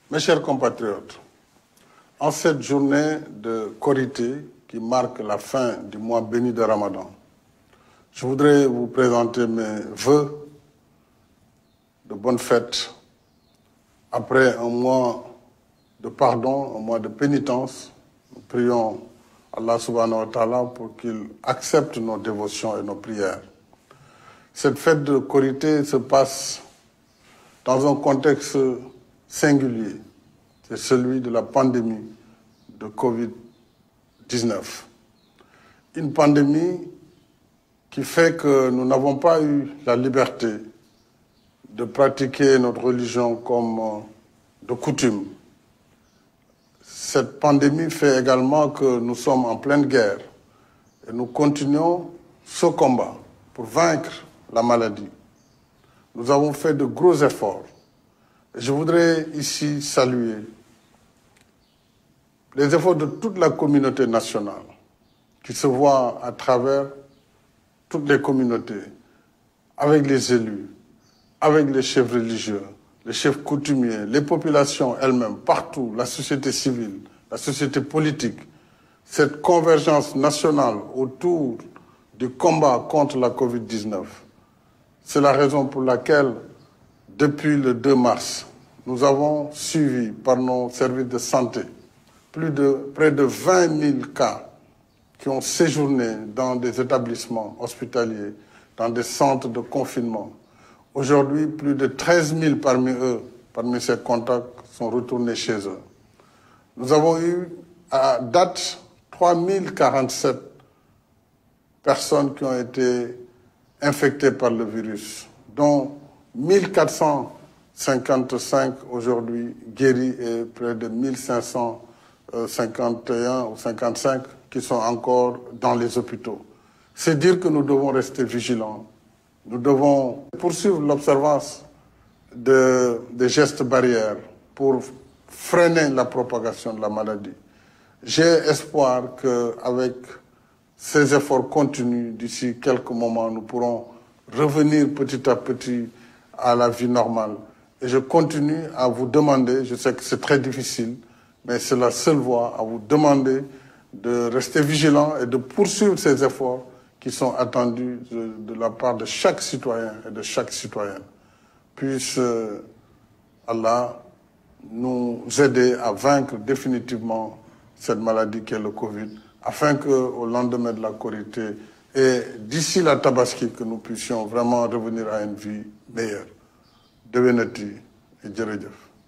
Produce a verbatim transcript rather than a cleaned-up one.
Mes chers compatriotes, en cette journée de Korité qui marque la fin du mois béni de Ramadan, je voudrais vous présenter mes vœux de bonne fête après un mois de pardon, un mois de pénitence. Nous prions Allah subhanahu wa ta'ala pour qu'il accepte nos dévotions et nos prières. Cette fête de Korité se passe dans un contexte singulier, c'est celui de la pandémie de Covid dix-neuf. Une pandémie qui fait que nous n'avons pas eu la liberté de pratiquer notre religion comme de coutume. Cette pandémie fait également que nous sommes en pleine guerre et nous continuons ce combat pour vaincre la maladie. Nous avons fait de gros efforts. Et je voudrais ici saluer les efforts de toute la communauté nationale qui se voit à travers toutes les communautés, avec les élus, avec les chefs religieux, les chefs coutumiers, les populations elles-mêmes, partout, la société civile, la société politique, cette convergence nationale autour du combat contre la Covid dix-neuf. C'est la raison pour laquelle, depuis le deux mars, nous avons suivi par nos services de santé plus de près de vingt mille cas qui ont séjourné dans des établissements hospitaliers, dans des centres de confinement. Aujourd'hui, plus de treize mille parmi eux, parmi ces contacts, sont retournés chez eux. Nous avons eu à date trois mille quarante-sept personnes qui ont été infectés par le virus, dont mille quatre cent cinquante-cinq aujourd'hui guéris et près de mille cinq cent cinquante et un ou cinquante-cinq qui sont encore dans les hôpitaux. C'est dire que nous devons rester vigilants. Nous devons poursuivre l'observance de, des gestes barrières pour freiner la propagation de la maladie. J'ai espoir qu'avec ces efforts continus, d'ici quelques moments, nous pourrons revenir petit à petit à la vie normale. Et je continue à vous demander, je sais que c'est très difficile, mais c'est la seule voie, à vous demander de rester vigilants et de poursuivre ces efforts qui sont attendus de, de la part de chaque citoyen et de chaque citoyenne. Puisse euh, Allah nous aider à vaincre définitivement cette maladie qu'est le Covid, afin qu'au lendemain de la Korité et d'ici la Tabaski, que nous puissions vraiment revenir à une vie meilleure. Devenati et jërëjëf.